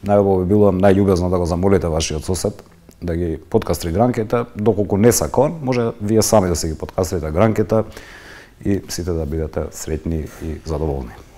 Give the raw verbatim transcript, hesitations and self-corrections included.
најубаво би било најљубезно да го замолите вашиот сосед да ги подкастри гранките, доколку не сака он, може вие сами да се ги подкастрите гранките и сите да бидете среќни и задоволни.